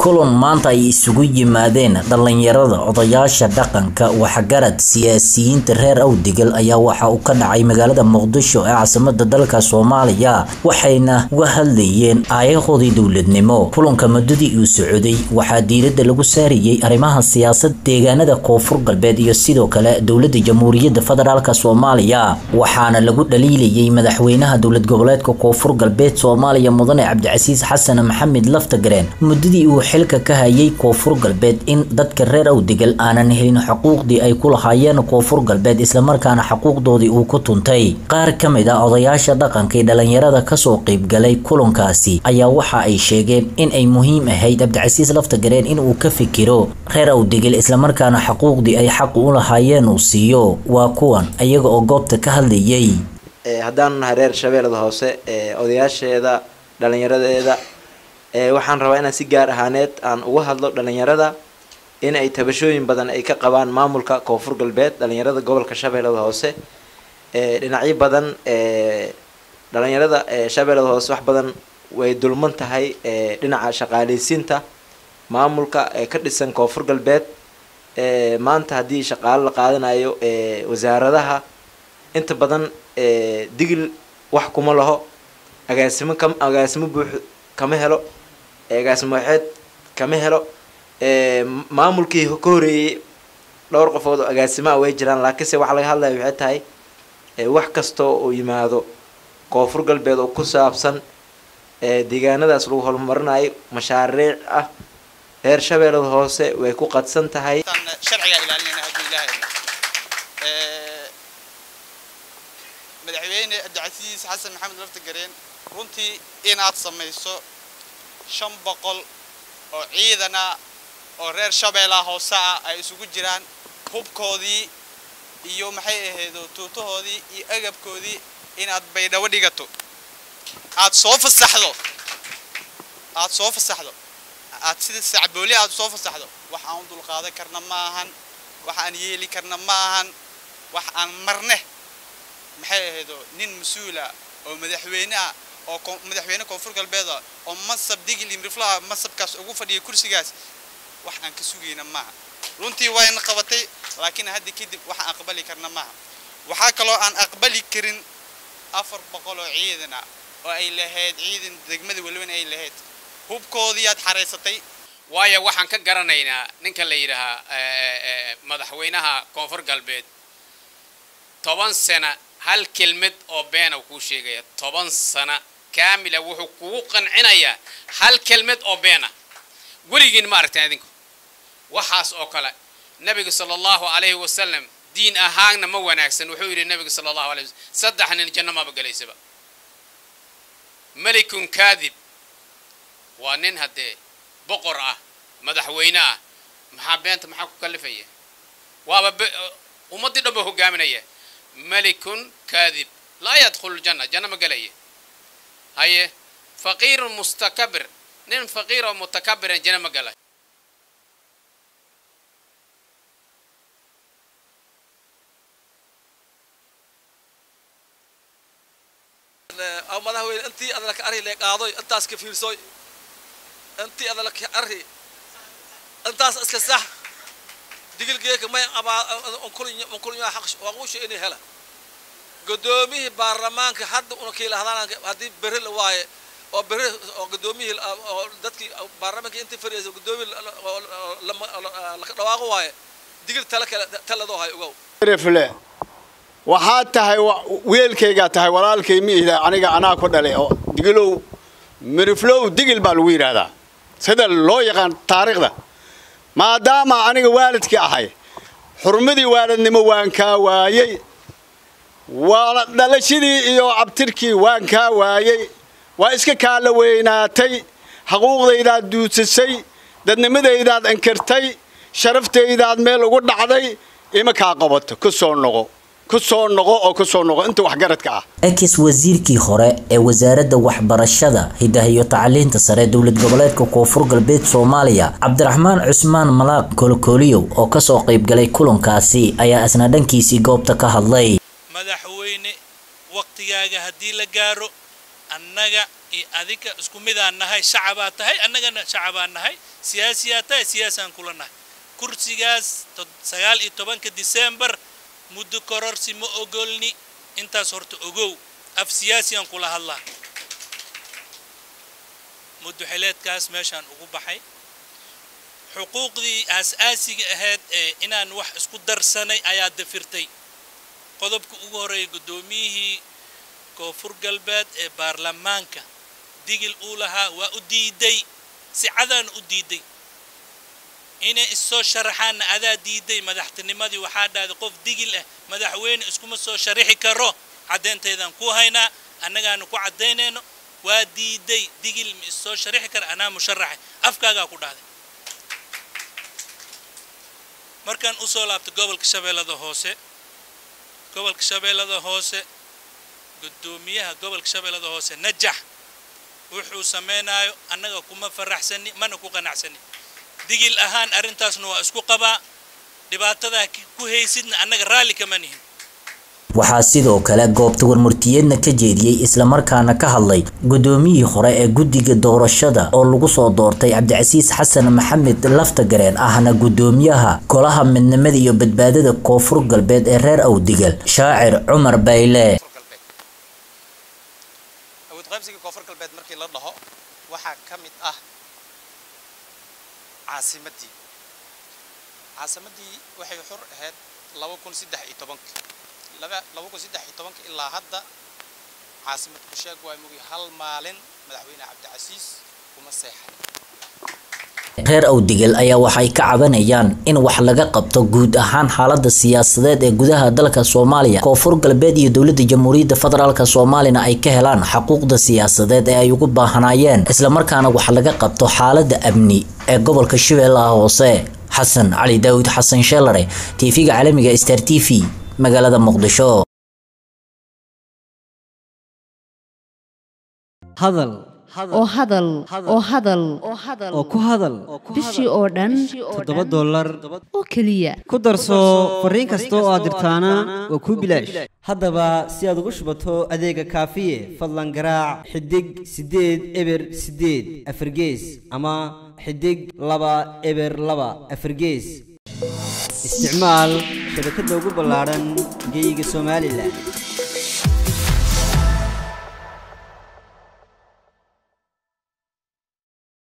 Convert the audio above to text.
kulan maanta ay isugu yimaadeen dhalinyarada odayaasha dhaqanka waxgarad siyaasiyiinta reer Awdigal ayaa waxa uu ka dhacay magaalada Muqdisho ee caasimadda dalka Soomaaliya waxayna uga hadlayeen aayahoodii dawladnimo kulanka muddadii uu socday waxa diiradda lagu saariyay arrimaha siyaasadda deegaanada Koonfur Galbeed iyo sidoo kale dawladda Jamhuuriyadda Federaalka Soomaaliya waxaana lagu dhaliilayay madaxweynaha dawlad goboleedka Koonfur Galbeed Soomaaliya Mudane Cabdicasiis Xasan Maxamed Laftagareen muddadii uu xilka ka hayay Koonfur Galbeed in dadka reer Awdigal aanan helin xuquuqdii ay ku lahaayeen Koonfur Galbeed isla markaana xuquuqdoodii uu ku tuntay qaar kamid ah odayaasha dhaqanka ee dhalinyarada ka soo qayb galay kulankaasi ayaa waxa ay sheegeen in ay muhiim ahayd Cabdicasiis Laftagareen in uu ka fikiro reer Awdigal isla markaana xuquuqdii ay xaq u lahaayeen uu siiyo waa kuwan ayaga oo goobta ka hadlayay haddaan nahay reer Shabeellada Hoose odayaasheeda dhalinyaradeeda waxaan rabaa inaan si gaar ahaaneed aan uga hadlo dhalinyarada in ay tabashooyin badan ay ka qabaan maamulka Koonfur Galbeed dhalinyarada gobolka Shabeellada Hoose dhinacyo badan dhalinyarada Shabeellada Hoose wax badan way dulman tahay dhinaca shaqaaleysiinta maamulka ka dhisan Koonfur Galbeed maanta hadii shaqaale la qaadanayo wasaaradaha inta badan digil wax kuma laho agaasimo buux kama helo agaasimo waxeed kama helo maamulkii ka horeeyay dhowr qofood oo agaasimo way jiraan laakiin se wax laga hadlayo waxay tahay wax kasto oo yimaado Koonfur Galbeed oo ku saabsan deegaanadaas lagu horumarinayo mashaariic ah reer Shabeellada Hoose way ku qadsan tahay sharciga ilaalinayna hadii ilaahay madaxweyne Cabdicasiis Xasan Maxamed Laftagareen runtii in aad samayso 500 oo ciidana oo reer Shabeellaha Hoose ay isugu jiraan hubkoodii iyo maxay ahayd tuutahoodii iyo agabkoodii in aad baydhaw dhigato aad soo fasaxdo aad sida sacbooli aad soo fasaxdo wax aan dul qaadan karna ma ahan wax aan yeeli karna ma ahan wax aan marne maxay ahayd nin masuula oo madaxweyne oo madaxweyne Koonfur Galbeed oo masab digil imrifla masabkaas ugu fadhiyo kursigaas wax aan ka sugayna ma runtii waan qabatay laakiin hadda kadib wax aan aqbali karna ma waxa kale oo aan aqbali karin 400 oo ciidana oo ay lahayd ciidan degmada walban ay lahayd hubkoodii aad xareysatay waayo waxaan ka garanaynaa ninka la yiraahdo madaxweynaha Koonfur Galbeed 10 sano hal kelmad oo been ah ku sheegay 10 sano kaamila wuxuu ku qancinaya hal kelmad oo been ah warigiin ma aragtay idinku waxaas oo kale nabiga sallallahu alayhi wasallam diin ahaanna ma wanaagsan wuxuu yiri nabiga sallallahu alayhi wasallam saddex nin janno ma bagalaysaba malikun kadib waa nin hadee boqor ah madaxweyne ah maxaa beenta maxaa ku kalifaya waaba ummadii dhanba hogaaminaya ملك كاذب لا يدخل الجنة جنة مقالية هاي فقير مستكبر نين فقير ومتكبر جنة مقالية أو ماذا هو أنت أذلك أري لك أعضي أنت أسكف يرسوي أنت أذلك أري أنت أسكف صح دقيق جيك ما أبا أنكل يا حقش وأقولش إني هلا قدومي برلمان كحد ونكيل هذا هذي بريل واي أو بريل قدومي دتك برلمان كأنت فريز قدومي لما لواقو واي دقيق تلا ده هاي وجو رفله وحتى هاي ويل كيجات هاي ولا الكيمي إذا أنا كنا له دقيلو مرفلو دقيل بالوير هذا هذا لو يكان تاريخ ده ما دام أنا والد كأحي حرمتي والد نموان كوايي ودلشدي يو عبتركي وان كوايي وإسك كالويناتي حقوق إذا دوتسي دنمد إذا أنكرتي شرفت إذا ميل وقد عدي إما كعقبت كسون نقو أو كسون نقو أنت وحجرتك أكيس وزيركي خراء وزارة وحبرشدة هداية تعليم تسرى دولة قبلات Koonfur Galbeed Soomaaliya Cabdiraxmaan Cusmaan Malaaq Kolkoliyo oo ka soo qayb galay kulankaasi ayaa asna dhankiisii goobta ka hadlay madaxweyne waqtigaaga hadii la gaaro annaga adinka isku midaan nahay shacabaa tahay annagana shacabaan nahay siyaasiyaa tahay siyaasaan kula nahay kursigaas 19 December muddo kororsi ma ogolni intaas horta ogow af siyaasiyan kula hadlaa muddo xileedkaas meeshaan ugu baxay xuquuqdii aas-aasiga ahayd inaan wax isku darsanay ayaa dafirtay qodobka ugu horeeyay gudoomiyihii koonfur galbeed ee baarlamaanka digil uu lahaa waa u diiday si cadaan u diiday inay isoo sharaxaan adaa diiday madaxtinimadii waxaa dhaaday qof digil ah madaxweyne iskuma soo sharixi karo cadeynteedan ku haynaa annagaana ku cadeynayno waa diiday digil ma isoo sharixi kara anaa musharaxay afkaaga ku dhaaday markaan u soo laabtay gobolka shabeellada hoose gudoomiyaha gobolka shabeellada hoose najax wuxuu sameeynayo annaga kuma faraxsani mana ku qanacsani digil ahaan arintaasna waa isku qabaa dhibaatada ku haysidna annaga raali kama nihin waxaa sidoo kale goobta warmurtiyeedna ka jeediyay isla markaana ka hadlay gudoomiyihii hore ee guddiga doorashada oo lagu soo doortay Cabdicasiis Xasan Maxamed Laftagareen ahna gudoomiyaha golaha midnimada iyo badbaadada koonfur galbeed ee reer Awdigal Shaacir Cumar Bayle qaybsiga koonfur galbeed markii la dhaho waxa ka mid ah caasimadii waxay xor ahayd 2013 ilaa hadda caasimad ku sheeg waa mugi hal maalin madaxweyne Cabdicasiis kuma seexan reer Awdigal ayaa waxay ka cabanayaan in wax laga qabto guud ahaan xaaladda siyaasadeed ee gudaha dalka Soomaaliya koonfur galbeed iyo dawladda Jamhuuriyadda Federaalka Soomaaliya ay ka helaan xuquuqda siyaasadeed ee ay ugu baahanayeen isla markaana wax laga qabto xaaladda amni ee gobolka Shabeellaha Hoose Xasan Cali Daawud Xasan Sheelare TV-ga caalamiga Star TV magaalada Muqdisho hadal oo ku hadal bishii oo dhan $7 oo kaliya ku darso fariin kasta oo aad dirtaana waa ku bilaash haddaba si aad ugu shubato adeega kaafiye fadlan garaac xidig 8 eber 8 afargees ama xidig 2 eber 2 afargees isticmaal shabakadda ugu ballaaran geyga Soomaaliland